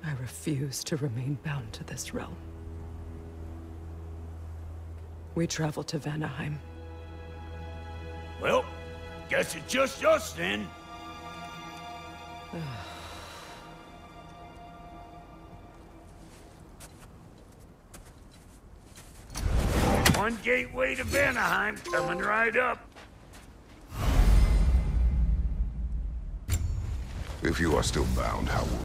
I refuse to remain bound to this realm. We travel to Vanaheim. Well, guess it's just us then. One gateway to Vanaheim coming right up. If you are still bound, how will